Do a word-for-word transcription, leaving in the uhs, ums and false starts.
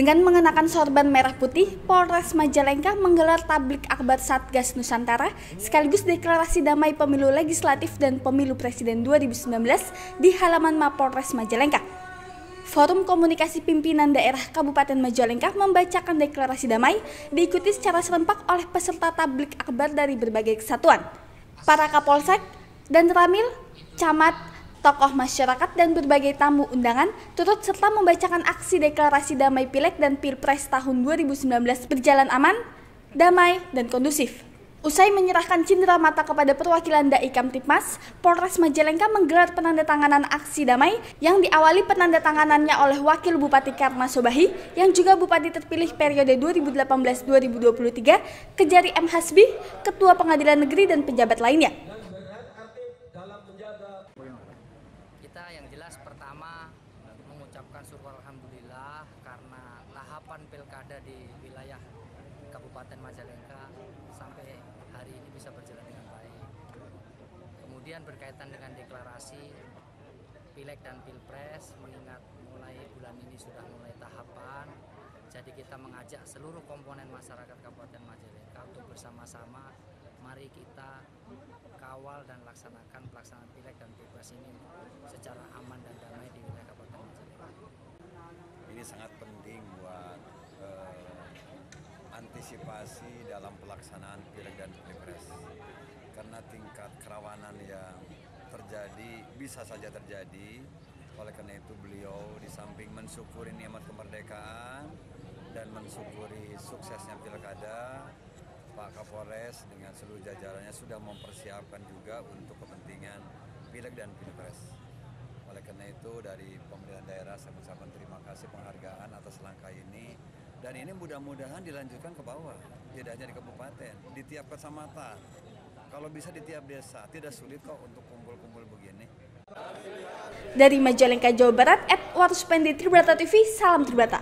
Dengan mengenakan sorban merah putih, Polres Majalengka menggelar tablik akbar Satgas Nusantara sekaligus deklarasi damai pemilu legislatif dan pemilu presiden dua ribu sembilan belas di halaman Mapolres Majalengka. Forum Komunikasi Pimpinan Daerah Kabupaten Majalengka membacakan deklarasi damai diikuti secara serempak oleh peserta tablik akbar dari berbagai kesatuan. Para Kapolsek dan Ramil, Camat, tokoh masyarakat dan berbagai tamu undangan turut serta membacakan aksi deklarasi damai Pileg dan Pilpres tahun dua ribu sembilan belas berjalan aman, damai, dan kondusif. Usai menyerahkan cindera mata kepada perwakilan Dai Kamtipmas, Polres Majalengka menggelar penandatanganan aksi damai yang diawali penandatanganannya oleh Wakil Bupati Karna Sobahi yang juga Bupati terpilih periode dua ribu delapan belas sampai dua ribu dua puluh tiga, Kejari M. Hasbi, Ketua Pengadilan Negeri dan pejabat lainnya. Kita yang jelas pertama mengucapkan syukur alhamdulillah karena tahapan pilkada di wilayah Kabupaten Majalengka sampai hari ini bisa berjalan dengan baik. Kemudian berkaitan dengan deklarasi Pileg dan Pilpres, mengingat mulai bulan ini sudah mulai tahapan, jadi kita mengajak seluruh komponen masyarakat Kabupaten Majalengka untuk bersama-sama mari kita kawal dan laksanakan pelaksanaan Pileg dan Pilpres ini secara aman dan damai di wilayah Kabupaten Majalengka. Ini sangat penting buat eh, antisipasi dalam pelaksanaan Pileg dan Pilpres karena tingkat kerawanan yang terjadi bisa saja terjadi. Oleh karena itu beliau di samping mensyukuri nikmat kemerdekaan dan mensyukuri suksesnya pilkada, Pak Kapolres dengan seluruh jajarannya sudah mempersiapkan juga untuk kepentingan Pileg dan Pilpres. Oleh karena itu dari pemerintahan daerah saya mengucapkan terima kasih penghargaan atas langkah ini, dan ini mudah-mudahan dilanjutkan ke bawah, tidak hanya di kabupaten, di tiap kecamatan, kalau bisa di tiap desa. Tidak sulit kok untuk kumpul-kumpul begini. Dari Majalengka, Jawa Barat, Edward Supendi, Tribrata T V, salam Tribrata.